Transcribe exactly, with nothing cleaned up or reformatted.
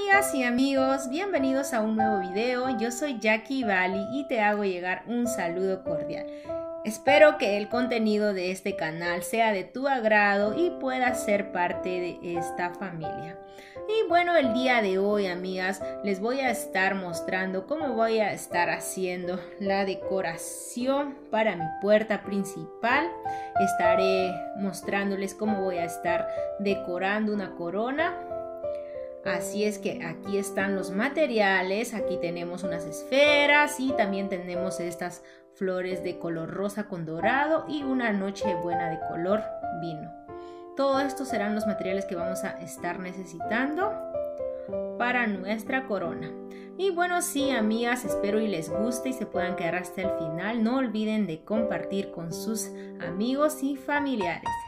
Amigas y amigos, bienvenidos a un nuevo video. Yo soy Jackie Bali y te hago llegar un saludo cordial. Espero que el contenido de este canal sea de tu agrado y puedas ser parte de esta familia. Y bueno, el día de hoy, amigas, les voy a estar mostrando cómo voy a estar haciendo la decoración para mi puerta principal. Estaré mostrándoles cómo voy a estar decorando una corona. Así es que aquí están los materiales, aquí tenemos unas esferas y también tenemos estas flores de color rosa con dorado y una nochebuena de color vino. Todo esto serán los materiales que vamos a estar necesitando para nuestra corona. Y bueno, sí, amigas, espero y les guste y se puedan quedar hasta el final. No olviden de compartir con sus amigos y familiares.